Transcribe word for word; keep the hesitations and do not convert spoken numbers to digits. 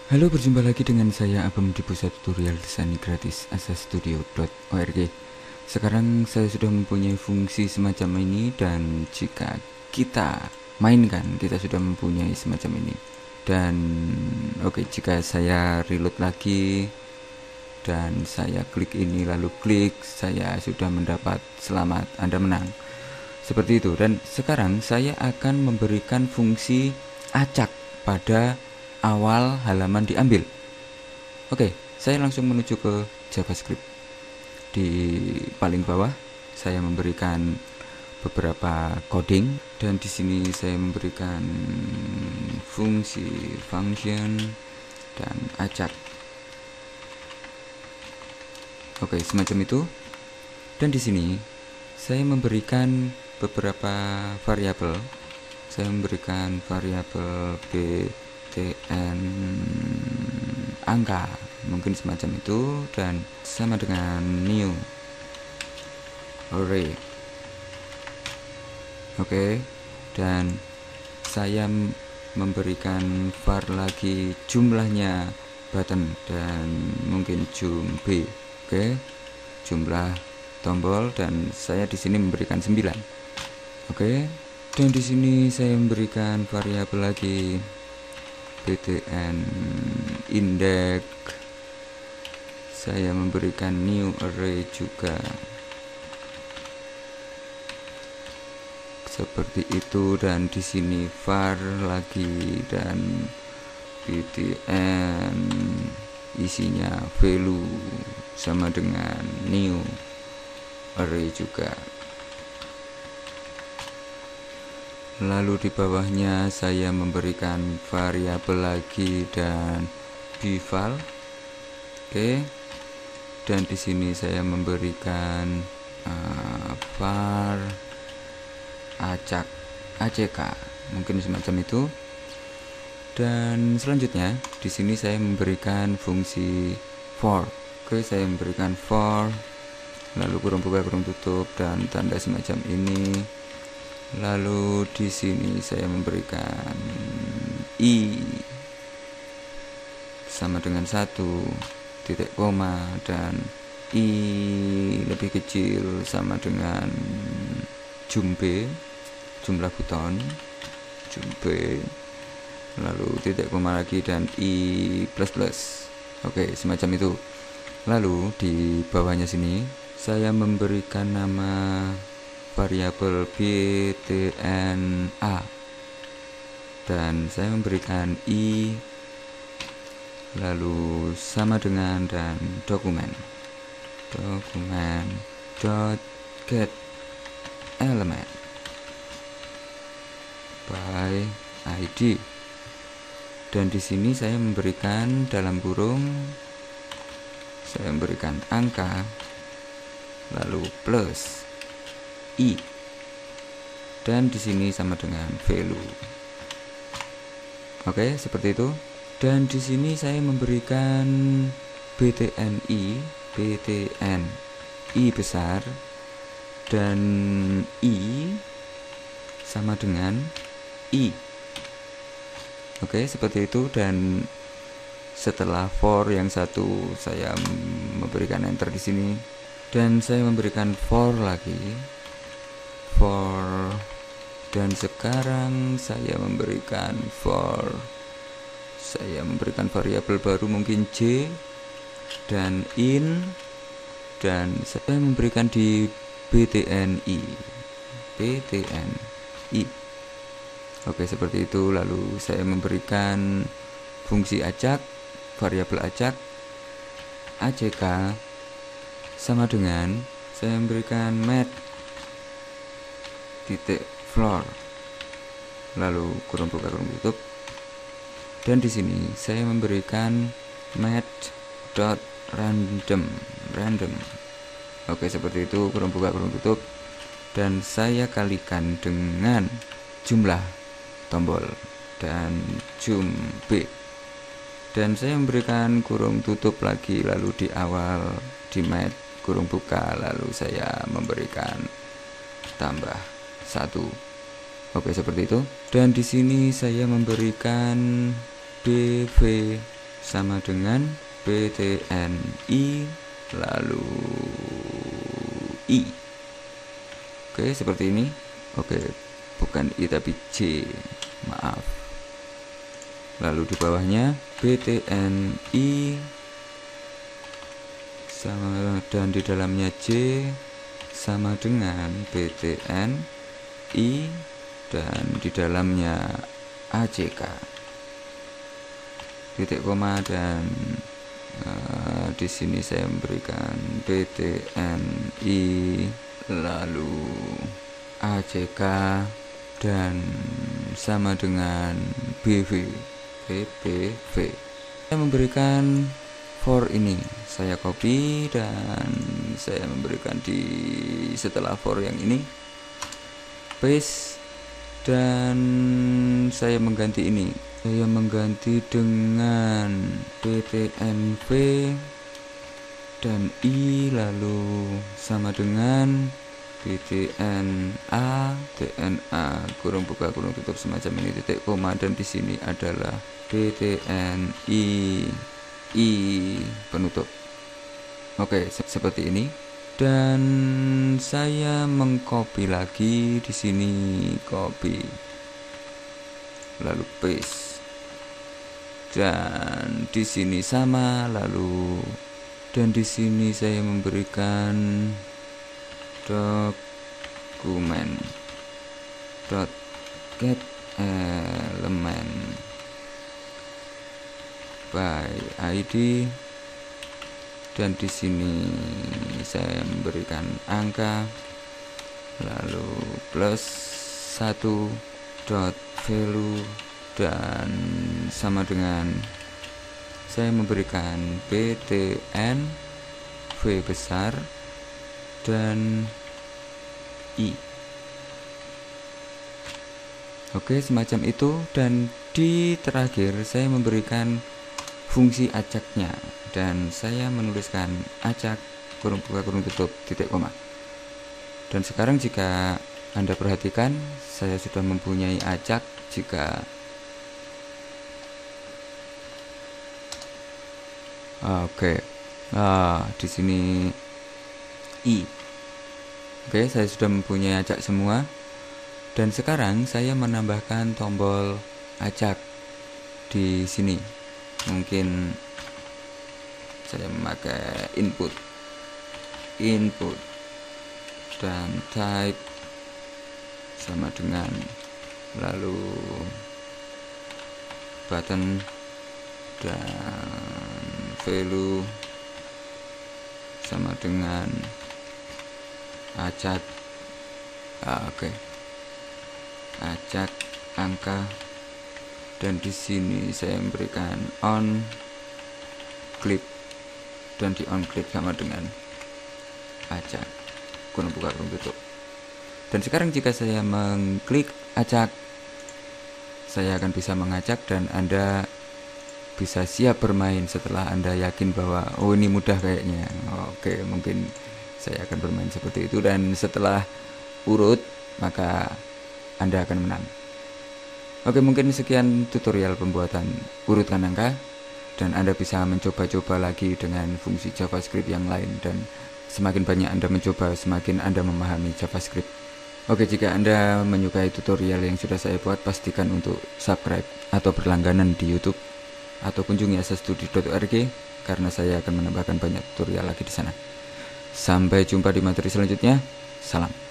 Halo, berjumpa lagi dengan saya Abam di pusat tutorial desain gratis asastudio dot org. Sekarang saya sudah mempunyai fungsi semacam ini, dan jika kita mainkan, kita sudah mempunyai semacam ini. Dan oke, okay, jika saya reload lagi dan saya klik ini lalu klik, saya sudah mendapat selamat Anda menang. Seperti itu. Dan sekarang saya akan memberikan fungsi acak pada awal halaman diambil. Oke, saya langsung menuju ke JavaScript. Di paling bawah saya memberikan beberapa coding, dan di sini saya memberikan fungsi function dan acak. Oke, semacam itu. Dan di sini saya memberikan beberapa variabel. Saya memberikan variabel b tn angka, mungkin semacam itu, dan sama dengan new array. Oke, dan saya memberikan var lagi jumlahnya button, dan mungkin jum b. Oke, jumlah tombol, dan saya di sini memberikan sembilan. Oke, dan di sini saya memberikan variabel lagi btn index. Saya memberikan new array juga seperti itu, dan di sini var lagi, dan btn isinya value sama dengan new array juga. Lalu di bawahnya saya memberikan variabel lagi dan bval. Oke, dan di sini saya memberikan uh, var acak ack, mungkin semacam itu. Dan selanjutnya di sini saya memberikan fungsi for. Oke, saya memberikan for, lalu kurung buka kurung tutup dan tanda semacam ini. Lalu di sini saya memberikan i sama dengan satu titik koma, dan i lebih kecil sama dengan jum b, jumlah buton jum b, lalu titik koma lagi, dan i plus plus. Oke, semacam itu. Lalu di bawahnya sini saya memberikan nama variabel btna, dan saya memberikan i lalu sama dengan dan dokumen dokumen dot get element by id, dan di sini saya memberikan dalam kurung, saya memberikan angka lalu plus i, dan di sini sama dengan value. Oke, seperti itu. Dan di sini saya memberikan btni, btn i besar, dan i sama dengan i. Oke, seperti itu. Dan setelah for yang satu saya memberikan enter di sini, dan saya memberikan for lagi, for, dan sekarang saya memberikan for, saya memberikan variabel baru mungkin j dan in, dan saya memberikan di btni btni. Oke, seperti itu. Lalu saya memberikan fungsi acak, variabel acak ack sama dengan, saya memberikan mat titik floor, lalu kurung buka kurung tutup, dan di sini saya memberikan mat dot random random. Oke, seperti itu, kurung buka kurung tutup, dan saya kalikan dengan jumlah tombol dan jum b, dan saya memberikan kurung tutup lagi, lalu di awal di mat kurung buka, lalu saya memberikan tambah satu. Oke, seperti itu. Dan di sini saya memberikan bv sama dengan btni lalu i. Oke, seperti ini. Oke, bukan i tapi j, maaf. Lalu di bawahnya btni sama, dan di dalamnya j sama dengan btni dan di dalamnya ajk, titik koma, dan uh, di sini saya memberikan btni lalu ajk dan sama dengan bv, bv. Saya memberikan for ini, saya copy dan saya memberikan di setelah for yang ini, paste, dan saya mengganti ini, saya mengganti dengan btnv dan i lalu sama dengan btna, tna kurung buka kurung tutup semacam ini, titik koma, dan di sini adalah btni i penutup. Oke, se seperti ini. Dan saya mengcopy lagi di sini, copy lalu paste, dan di sini sama, lalu dan di sini saya memberikan dokumen dot get element by id, dan di sini saya memberikan angka lalu plus satu dot value dan sama dengan saya memberikan btn v besar dan i. Oke, semacam itu. Dan di terakhir saya memberikan fungsi acaknya dan saya menuliskan acak kurung buka kurung tutup titik koma. Dan sekarang jika Anda perhatikan, saya sudah mempunyai acak. Jika oke, ah di sini i. Oke, saya sudah mempunyai acak semua. Dan sekarang saya menambahkan tombol acak di sini. Mungkin saya memakai input input dan type sama dengan lalu button dan value sama dengan acak. ah, oke okay. acak angka, dan di sini saya memberikan on click, dan di on click sama dengan acak kurung buka kurung tutup. Dan sekarang jika saya mengklik acak, saya akan bisa mengacak dan Anda bisa siap bermain setelah Anda yakin bahwa oh ini mudah kayaknya. Oke, mungkin saya akan bermain seperti itu, dan setelah urut maka Anda akan menang. Oke, mungkin sekian tutorial pembuatan urutkan angka, dan Anda bisa mencoba-coba lagi dengan fungsi JavaScript yang lain, dan semakin banyak Anda mencoba, semakin Anda memahami JavaScript. Oke, jika Anda menyukai tutorial yang sudah saya buat, pastikan untuk subscribe atau berlangganan di YouTube, atau kunjungi asastudio titik org karena saya akan menambahkan banyak tutorial lagi di sana. Sampai jumpa di materi selanjutnya. Salam.